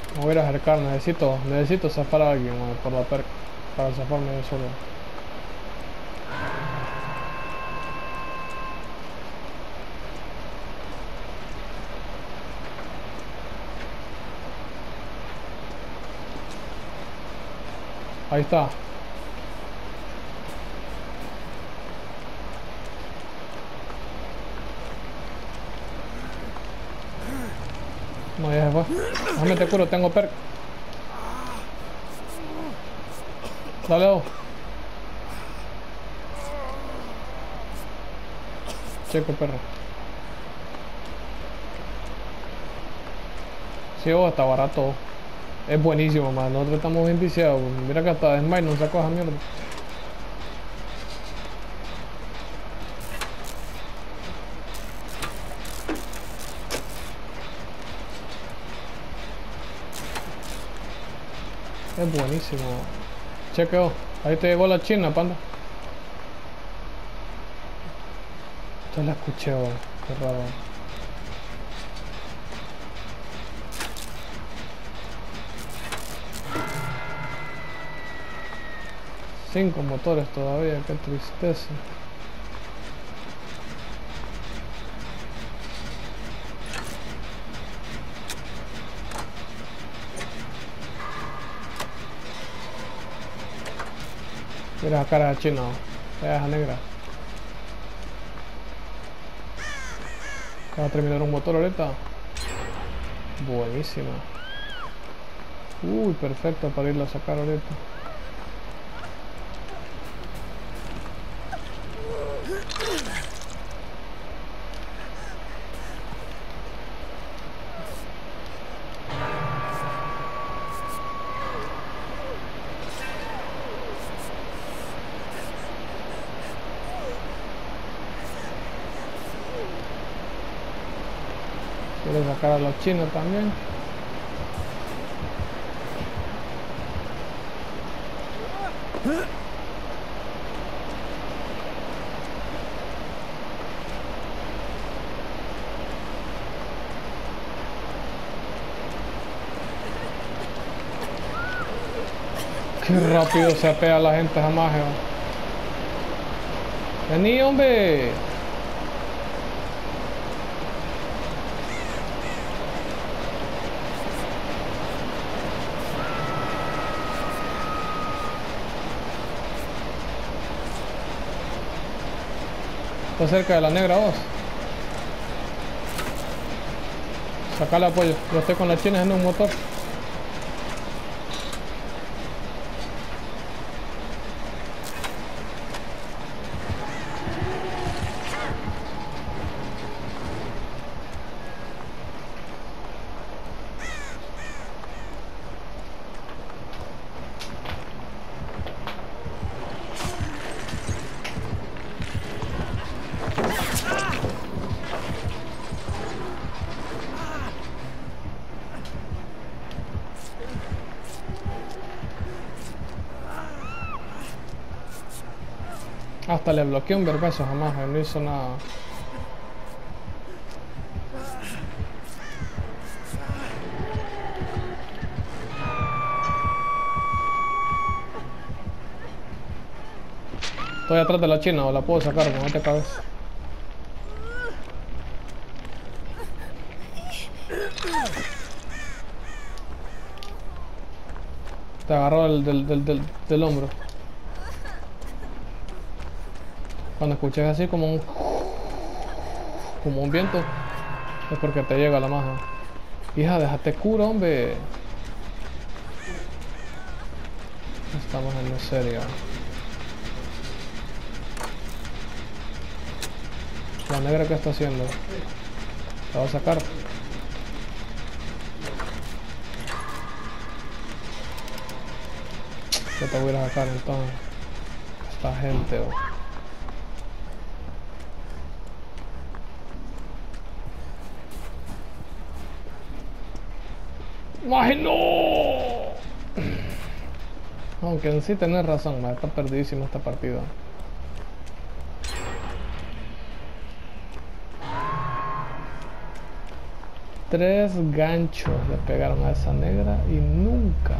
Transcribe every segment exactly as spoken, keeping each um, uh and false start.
Me voy a ir a acercar, necesito, necesito zafar a alguien, man, por la perca. Para zafarme yo solo. Ahí está. No, ya se fue. Déjame te curo, tengo perk. Dale, oh. Checo, perro. Sí, oh, está barato. Es buenísimo, man. Nosotros estamos bien viciados. Mira que hasta de Smite nos sacó esa mierda. Es buenísimo. Chequeo. Ahí te llegó la china, panda. Ya la escuché, oh. Qué raro. Cinco motores todavía, qué tristeza. Mira esa cara de china, oh. Esa negra. Va a terminar un motor ahorita. Buenísima. Uy, perfecto para irlo a sacar ahorita. Quiero sacar a los chinos también. Qué rápido se apea la gente jamás, eh. Vení, hombre. Está cerca de la negra vos. Sacale apoyo. Yo estoy con las chinas en un motor. Hasta le bloqueé un vergazo jamás, no hizo nada. Estoy atrás de la china, o la puedo sacar, no te cagues. Te agarró del, del, del, del, del hombro. Cuando escuches así como un... como un viento, es porque te llega la maja. Hija, déjate cura, hombre. Estamos en miseria. La negra, que está haciendo? ¿La va a sacar? Yo te voy a ir a sacar entonces. Esta gente, oh. ¡Imagino! Aunque en sí tenés razón, man, está perdidísima esta partida. Tres ganchos le pegaron a esa negra y nunca.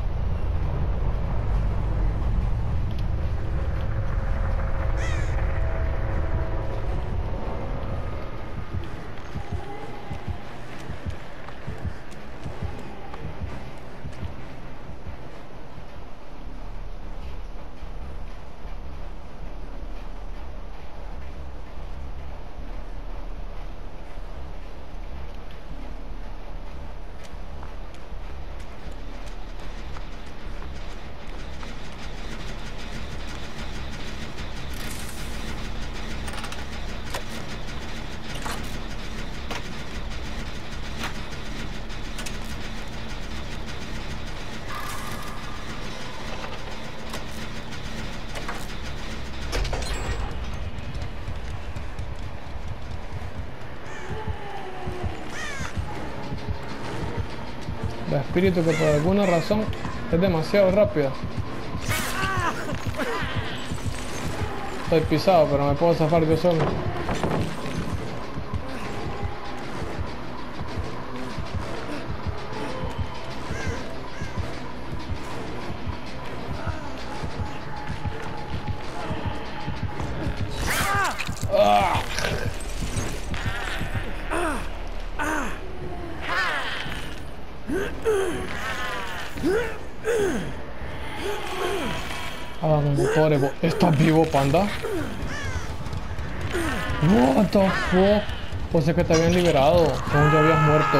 La espíritu que por alguna razón es demasiado rápida. Estoy pisado, pero me puedo zafar yo solo. ¡Ah! Ah, motores. ¿Estás vivo, panda? What the fuck? Pues es que te habían liberado. Según ya habías muerto.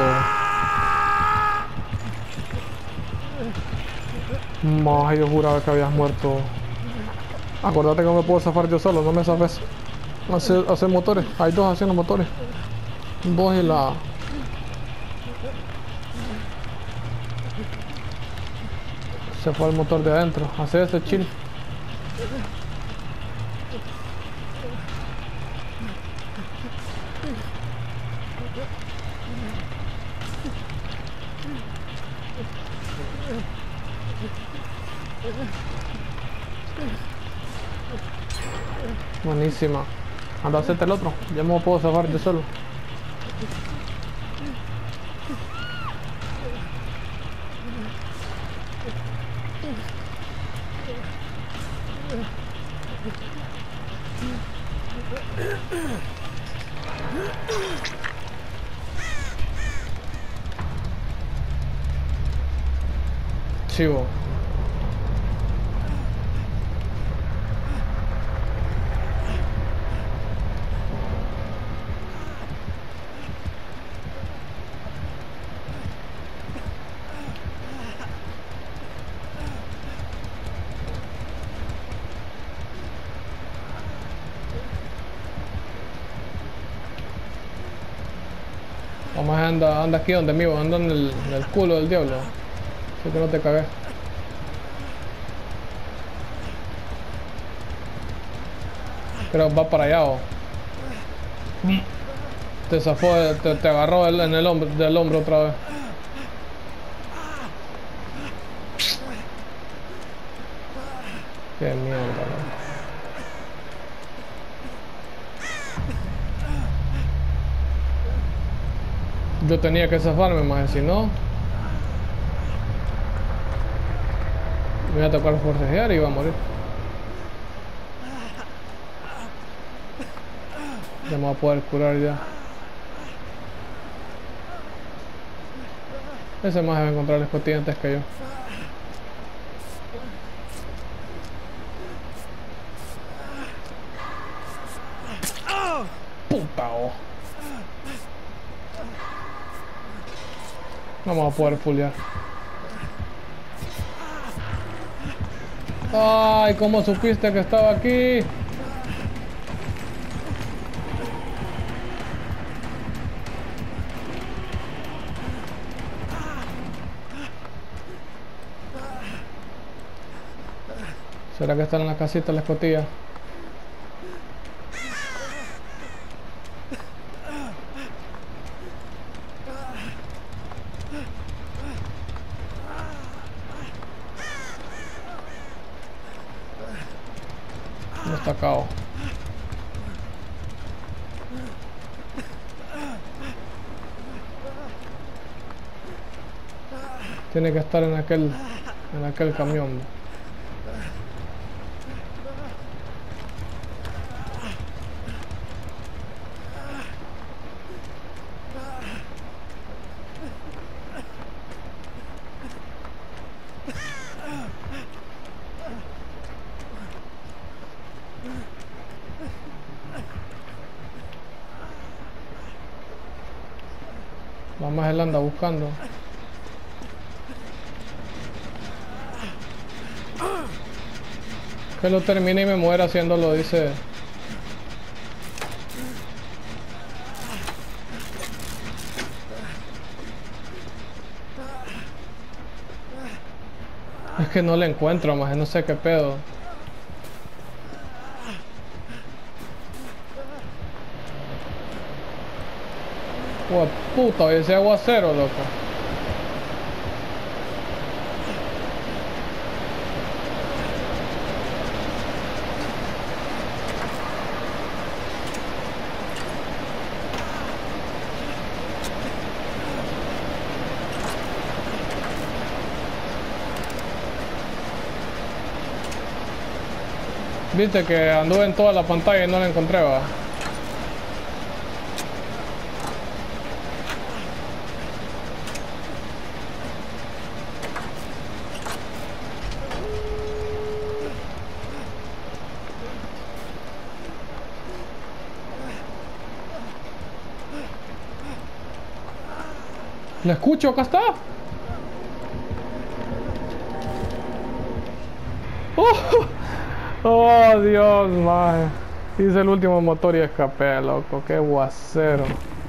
Más, yo juraba que habías muerto. Acordate que no me puedo zafar yo solo, no me zafes. Hacer, hacer motores. Hay dos haciendo motores. Vos y la... Se fue el motor de adentro. Hacer este chill. Buenísima. Anda a hacerte el otro. Ya me puedo zafar yo solo. Chivo. Vamos a andar anda aquí donde mío, anda en el, en el culo del diablo. Así que no te cagué. Pero va para allá, ¿o? Te zafó, te, te agarró el, en el hombro, del hombro otra vez. Qué mierda, ¿no? Yo tenía que zafarme más, si no me iba a tocar forcejear y iba a morir. Ya me voy a poder curar ya. Ese más va a encontrar la escotilla antes que yo. Puta, oh. No me voy a poder fulear. Ay, ¿cómo supiste que estaba aquí? ¿Será que está en la casita la escotilla? No está acá. Tiene que estar en aquel, en aquel camión. Vamos, él anda buscando. Que lo termine y me muera haciéndolo, dice. Es que no le encuentro, más no sé qué pedo. Oh, puta, ese aguacero, loco. Viste que anduve en toda la pantalla y no la encontré, va. ¿La escucho? Acá está. Oh, oh Dios, maje. Hice el último motor y escapé, loco. Qué guacero.